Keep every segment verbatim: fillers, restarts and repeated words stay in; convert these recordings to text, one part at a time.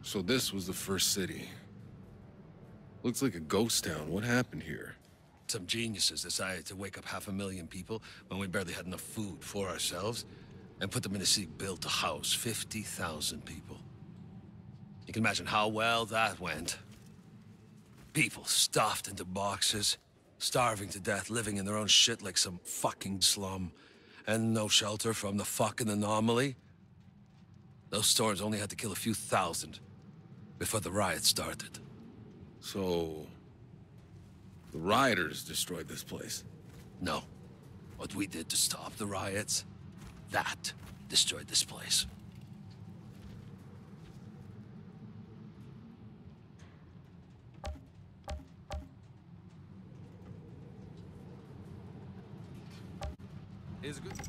So this was the first city. Looks like a ghost town. What happened here? Some geniuses decided to wake up half a million people when we barely had enough food for ourselves, and put them in a city built to house fifty thousand people. You can imagine how well that went. People stuffed into boxes, starving to death, living in their own shit like some fucking slum, and no shelter from the fucking anomaly. Those storms only had to kill a few thousand before the riot started. So... the rioters destroyed this place? No. What we did to stop the riots, that destroyed this place. Is good.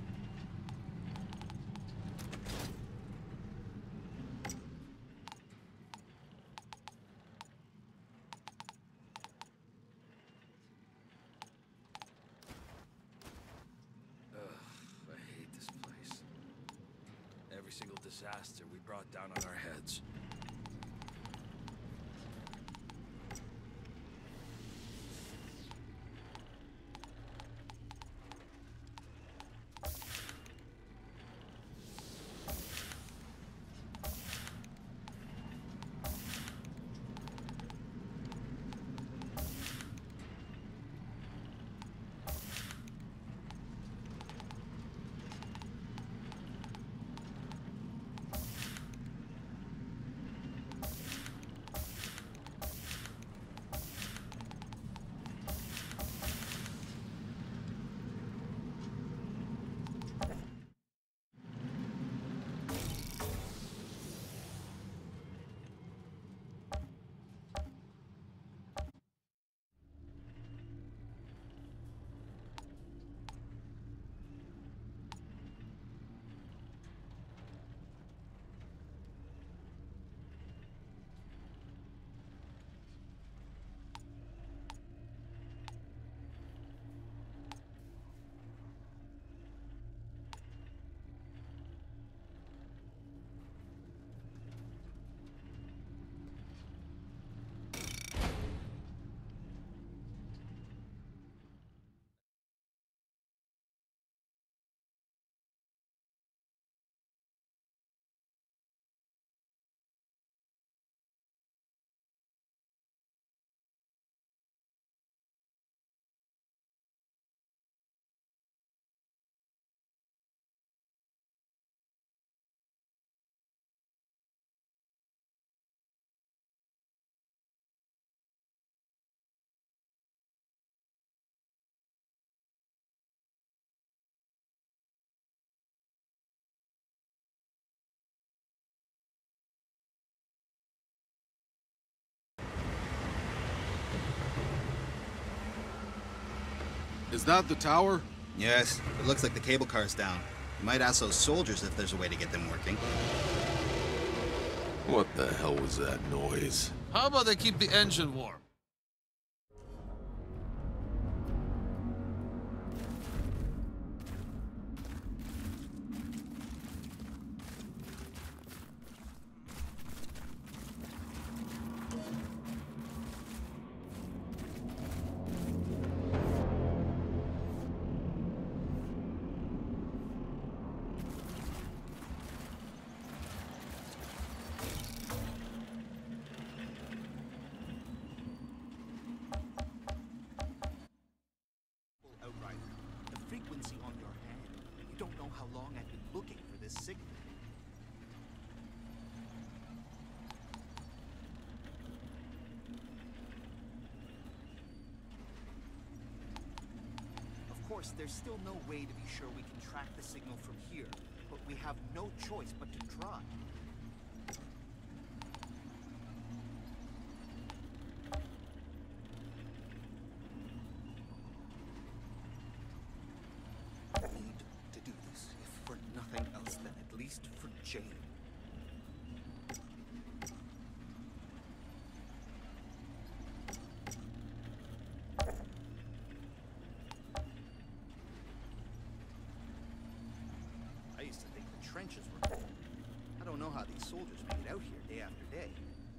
Every single disaster we brought down on our heads. Is that the tower? Yes, it looks like the cable car's down. You might ask those soldiers if there's a way to get them working. What the hell was that noise? How about they keep the engine warm? Outrider, the frequency on your hand. You don't know how long I've been looking for this signal. Of course, there's still no way to be sure we can track the signal from here, but we have no choice but to try. Jane. I used to think the trenches were cool. I don't don't know how these soldiers make it out here day after day.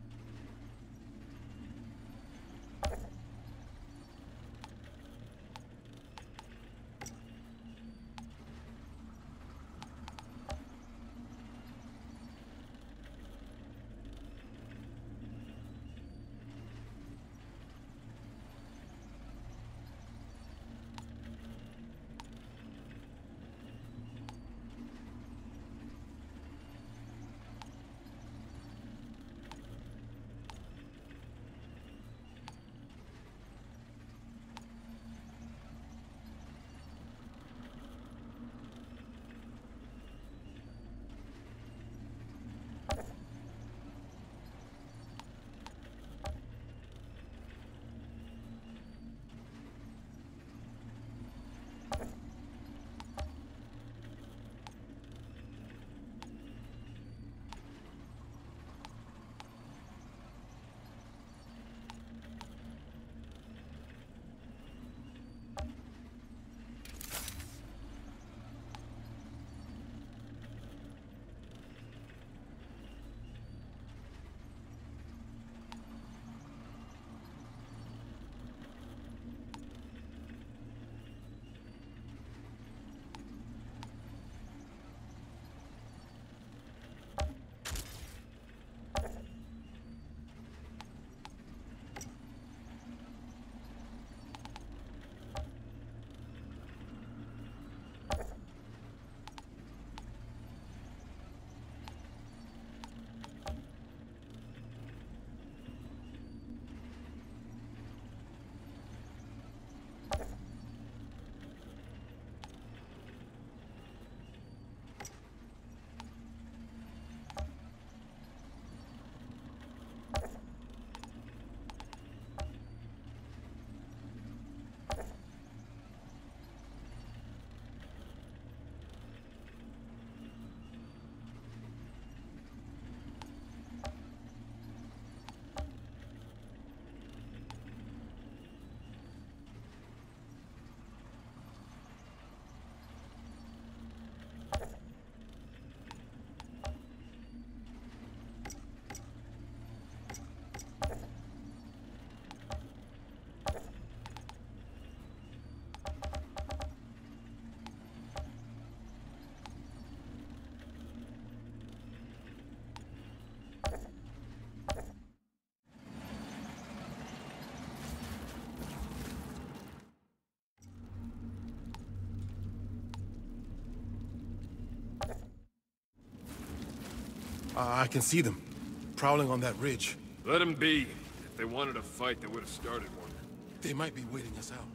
Uh, I can see them, prowling on that ridge. Let them be. If they wanted a fight, they would have started one. They might be waiting us out.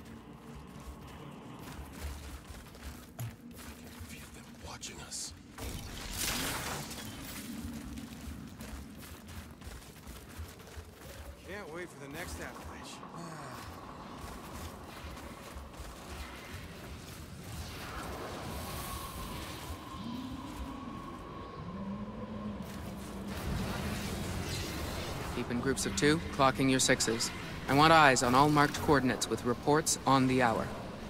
I can feel them watching us. Can't wait for the next avalanche. Keep in groups of two, clocking your sixes. I want eyes on all marked coordinates with reports on the hour.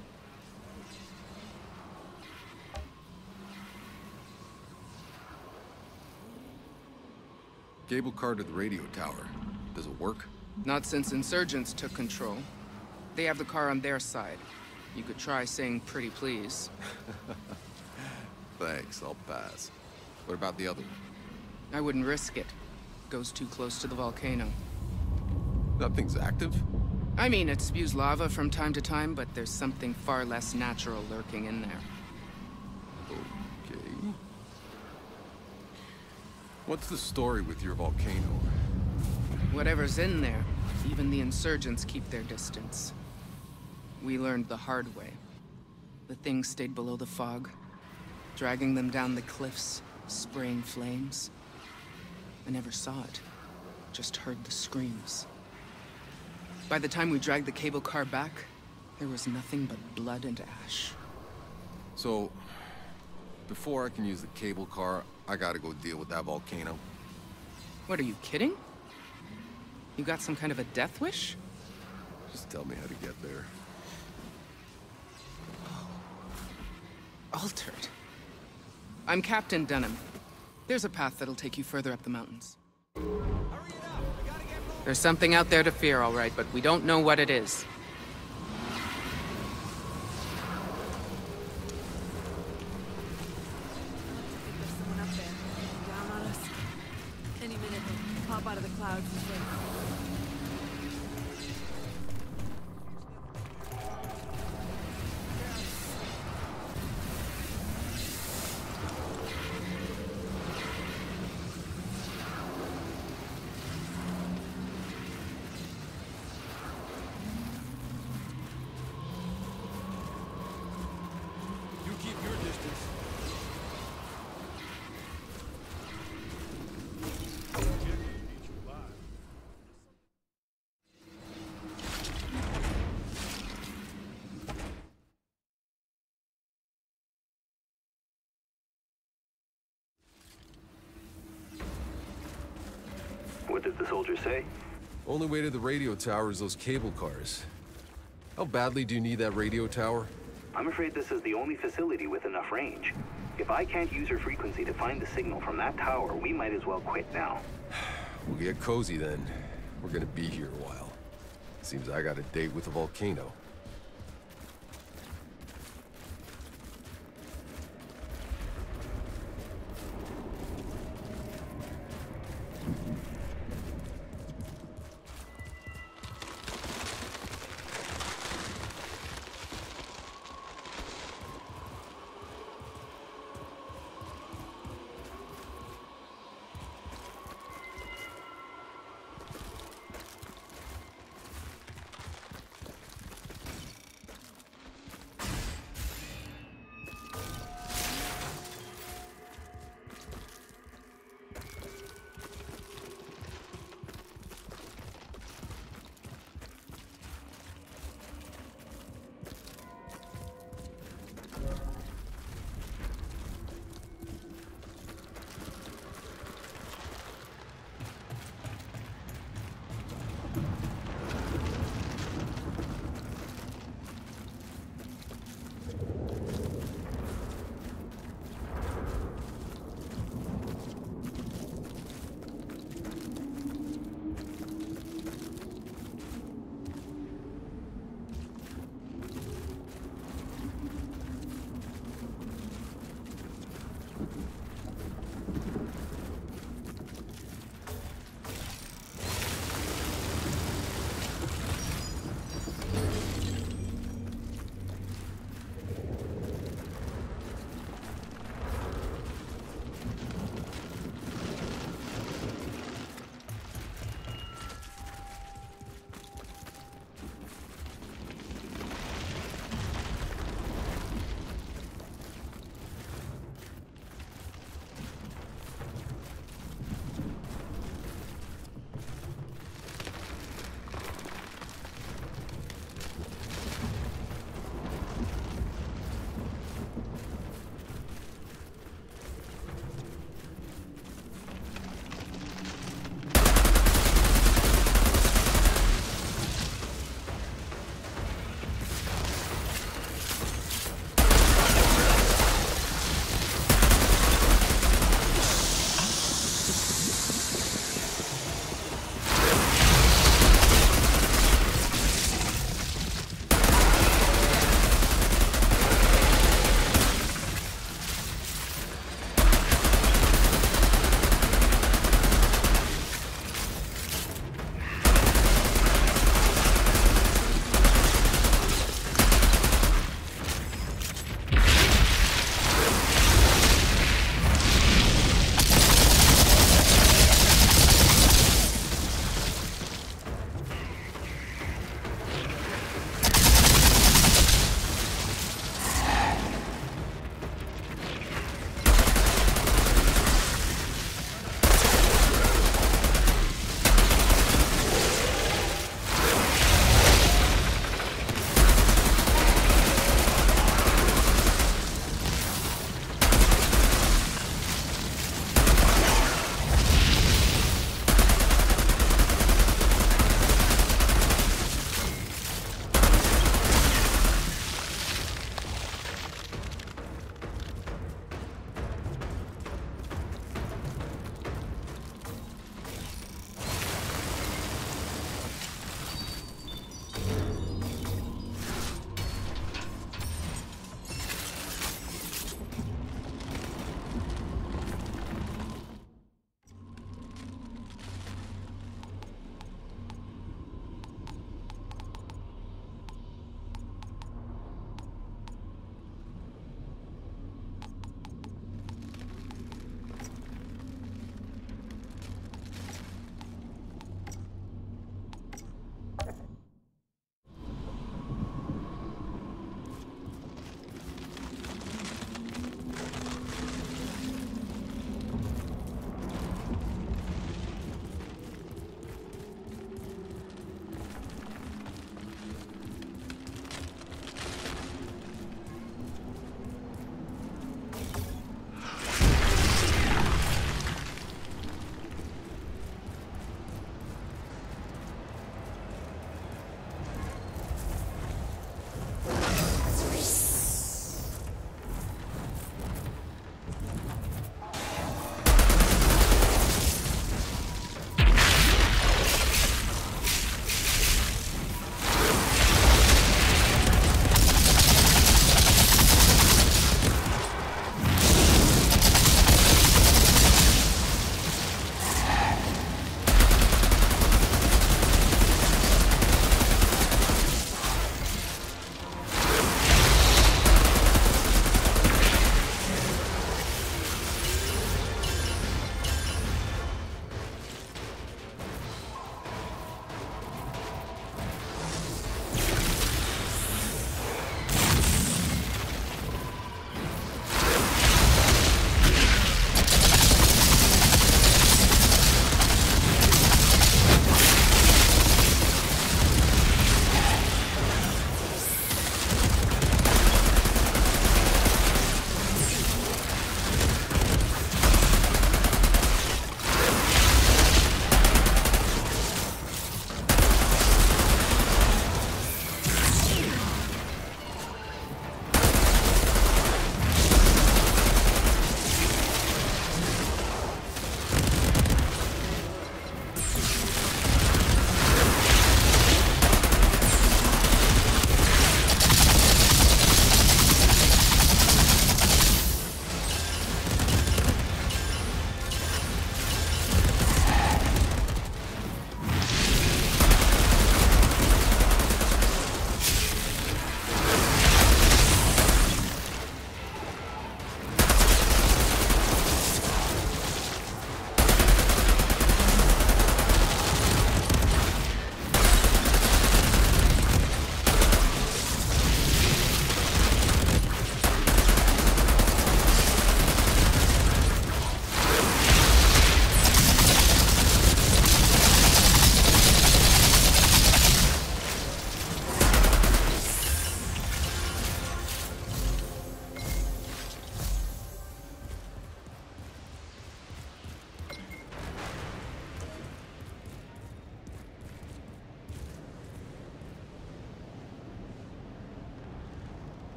Cable car to the radio tower. Does it work? Not since insurgents took control. They have the car on their side. You could try saying pretty please. Thanks, I'll pass. What about the other one? I wouldn't risk it. Goes too close to the volcano. Nothing's active? I mean, it spews lava from time to time, but there's something far less natural lurking in there. Okay. What's the story with your volcano? Whatever's in there, even the insurgents keep their distance. We learned the hard way. The thing stayed below the fog, dragging them down the cliffs, spraying flames. I never saw it, just heard the screams. By the time we dragged the cable car back, there was nothing but blood and ash. So, before I can use the cable car, I gotta go deal with that volcano. What, are you kidding? You got some kind of a death wish? Just tell me how to get there. Altered. I'm Captain Dunham. There's a path that'll take you further up the mountains. There's something out there to fear, all right, but we don't know what it is. There's someone up there, looking down on us. Any minute, they'll pop out of the clouds and wait. What did the soldier say? Only way to the radio tower is those cable cars. How badly do you need that radio tower? I'm afraid this is the only facility with enough range. If I can't use her frequency to find the signal from that tower, we might as well quit now. We'll get cozy then. We're gonna be here a while. Seems I got a date with the volcano.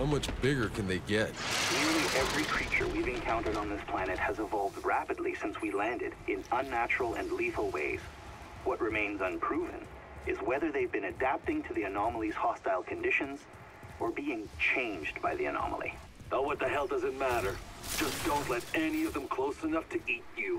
How much bigger can they get? Nearly every creature we've encountered on this planet has evolved rapidly since we landed, in unnatural and lethal ways. What remains unproven is whether they've been adapting to the anomaly's hostile conditions, or being changed by the anomaly. Oh, what the hell does it matter? Just don't let any of them close enough to eat you.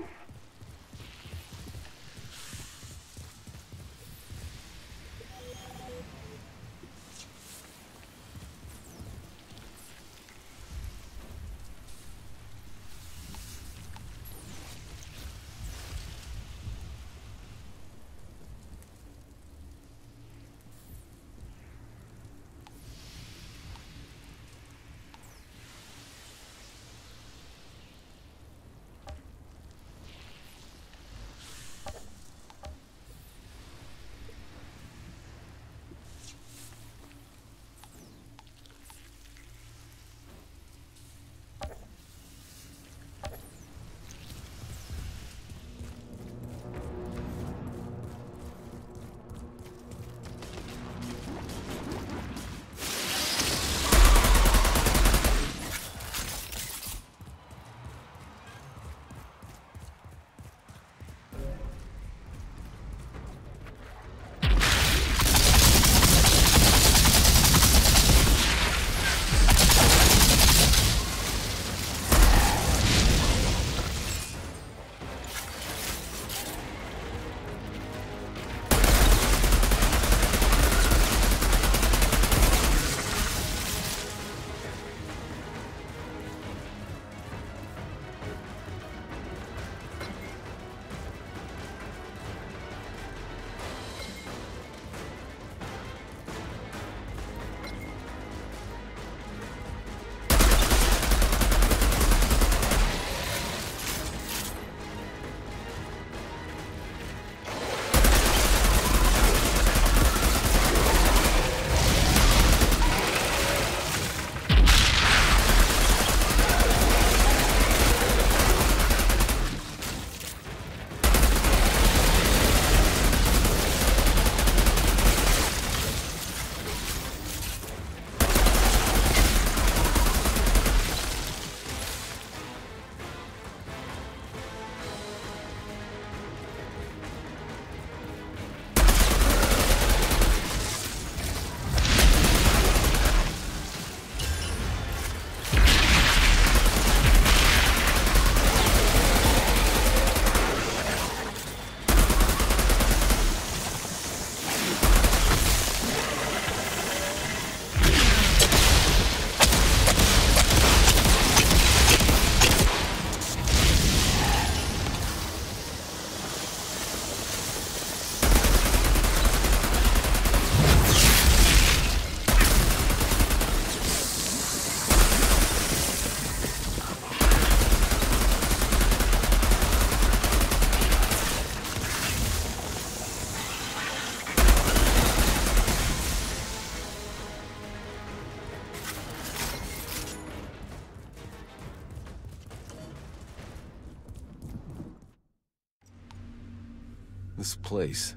This place.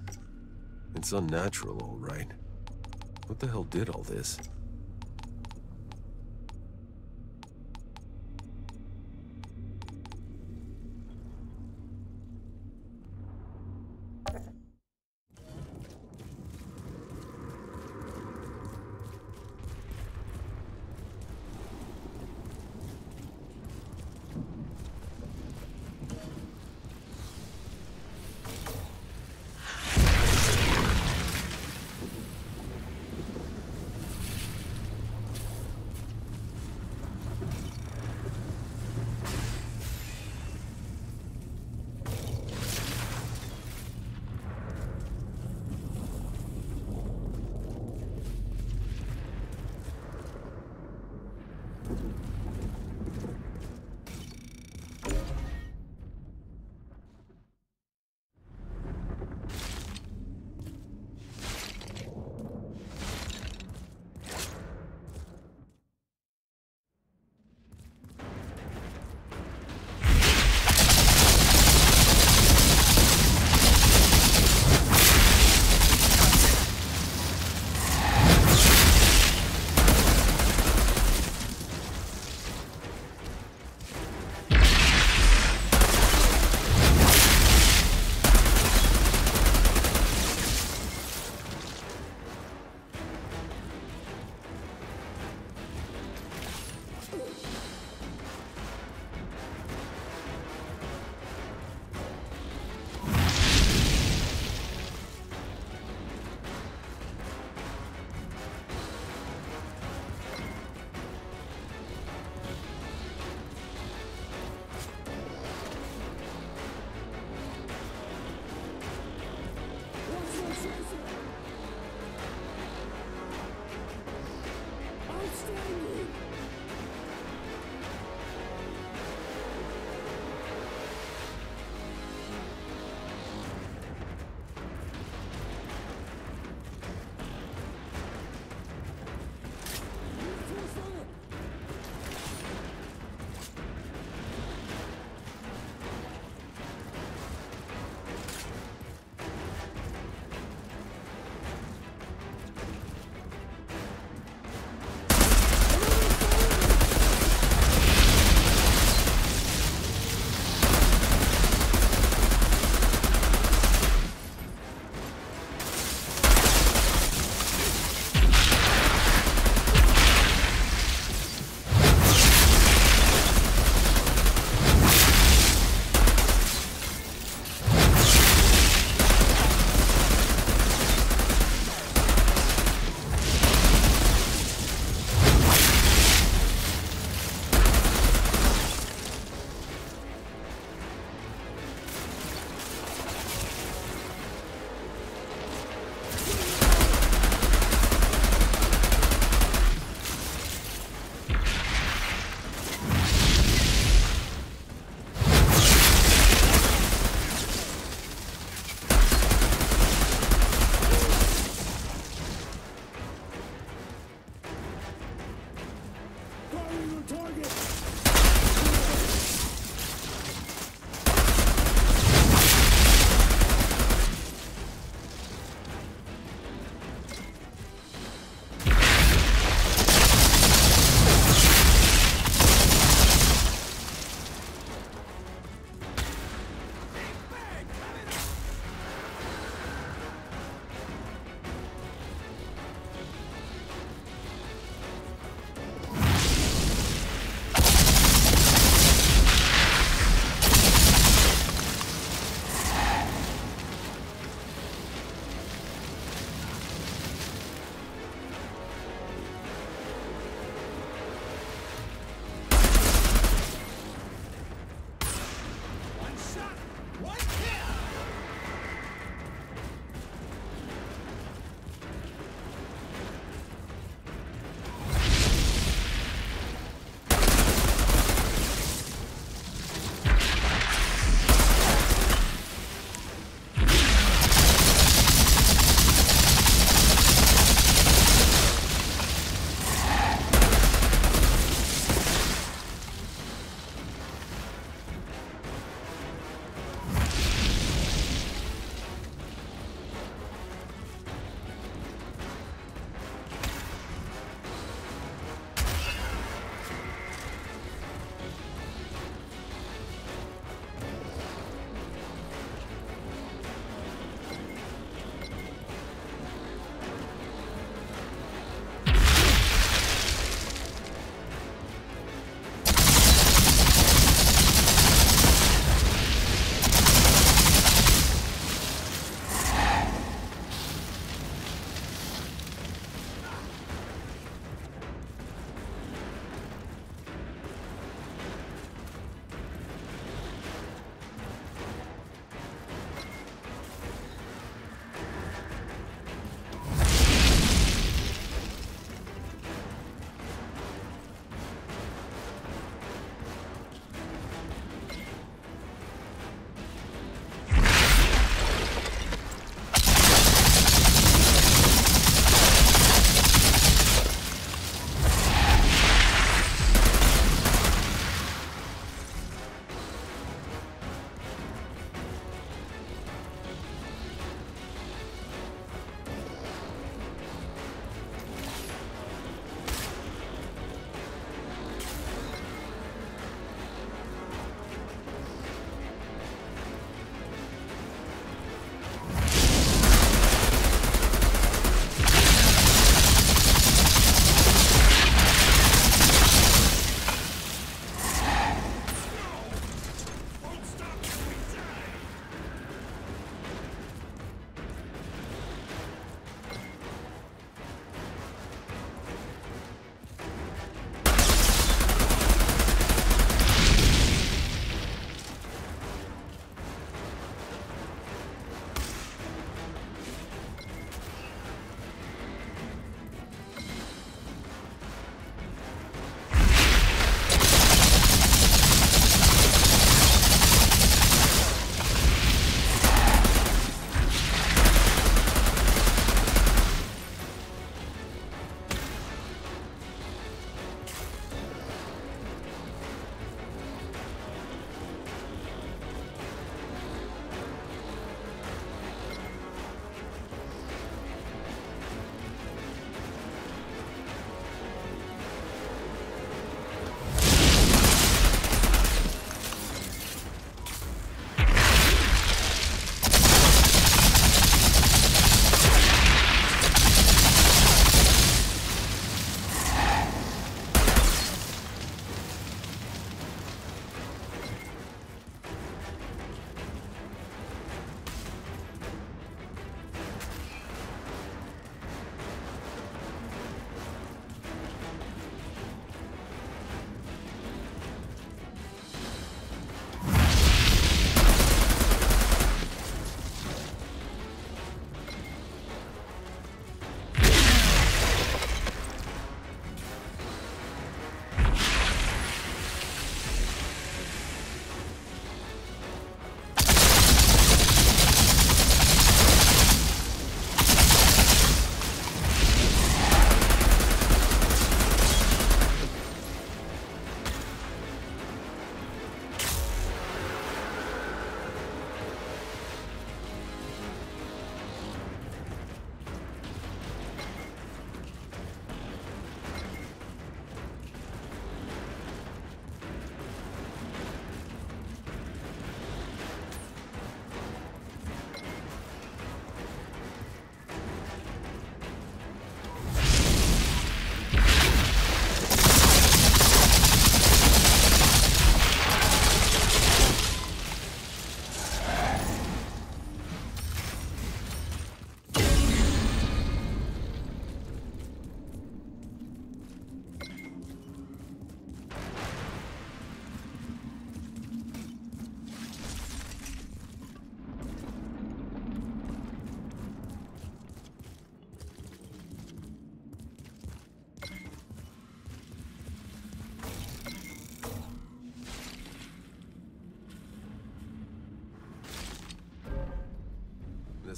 It's unnatural, all right. What the hell did all this?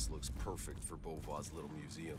This looks perfect for Beauvoir's little museum.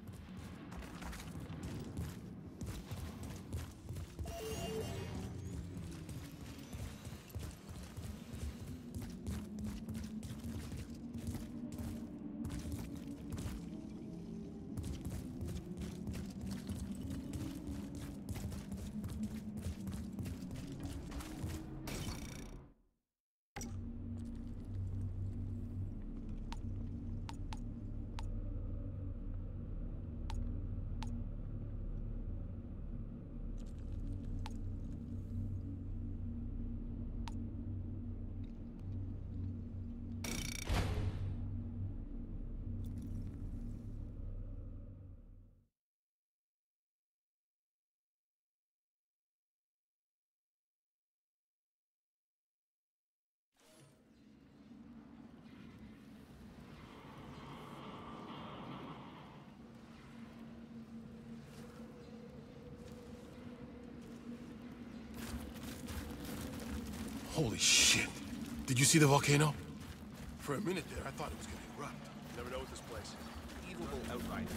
Holy shit. Did you see the volcano? For a minute there, I thought it was gonna erupt. Never know with this place. Evil Outriders.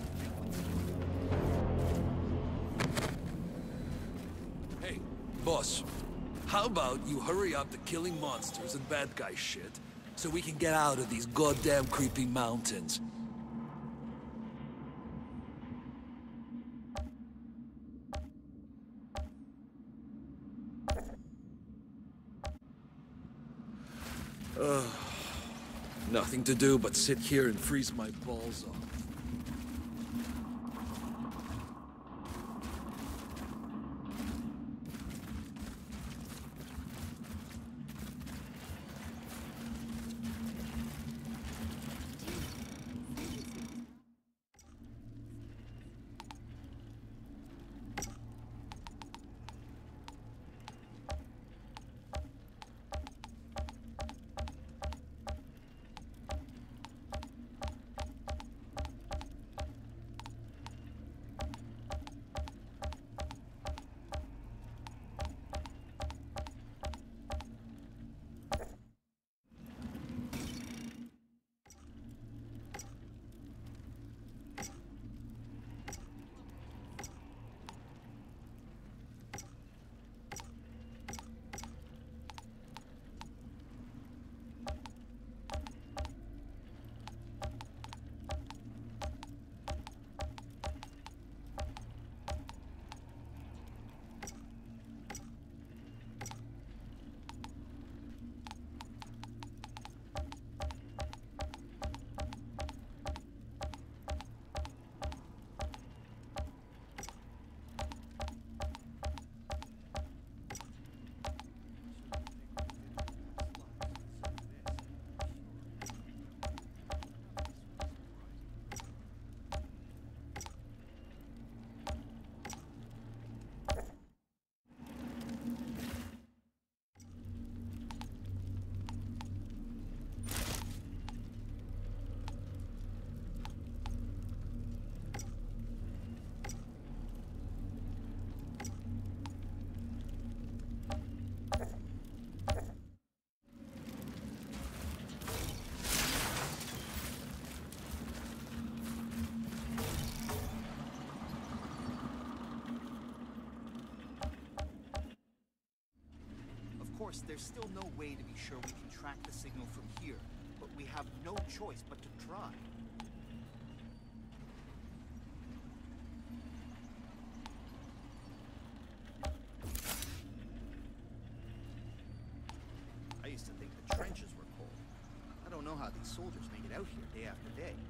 Hey, boss. How about you hurry up the killing monsters and bad guy shit, so we can get out of these goddamn creepy mountains? Ugh. Nothing to do but sit here and freeze my balls off. Of course, there's still no way to be sure we can track the signal from here, but we have no choice but to try. I used to think the trenches were cold. I don't know how these soldiers make it out here day after day.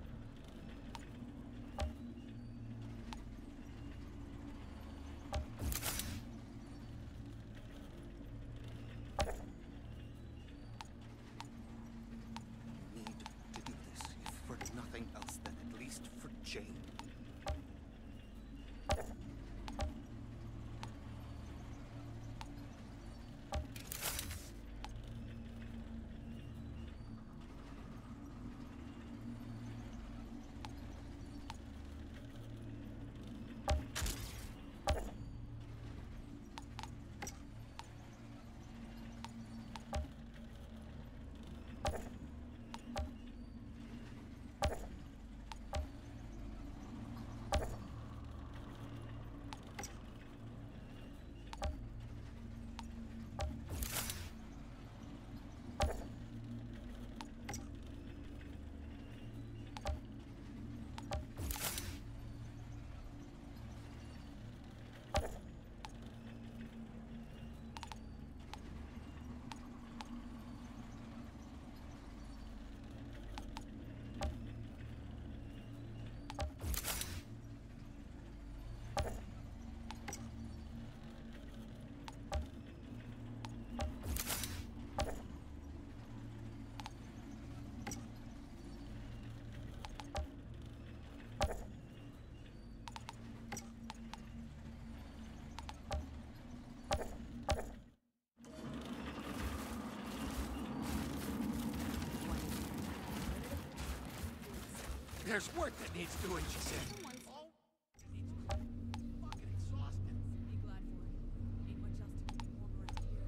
There's work that needs doing, she said. Oh, needs fucking exhausted. Be glad for it. Ain't much else to keep warm around here.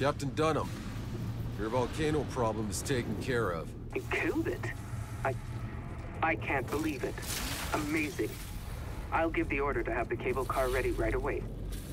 Captain Dunham, your volcano problem is taken care of. You killed it? I... I can't believe it. Amazing. I'll give the order to have the cable car ready right away.